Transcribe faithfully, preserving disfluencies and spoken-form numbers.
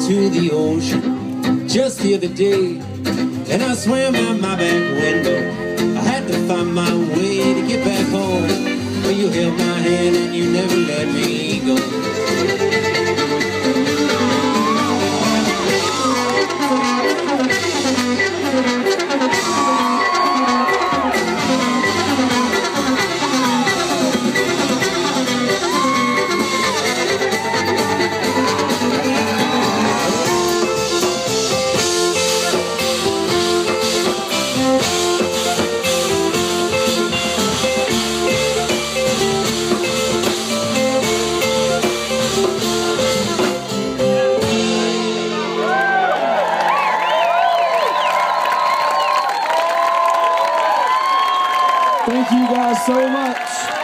to the ocean just the other day, and I swam out my back window. I had to find my way to get back home, but you held my hand and you never let me go. Thank you guys so much.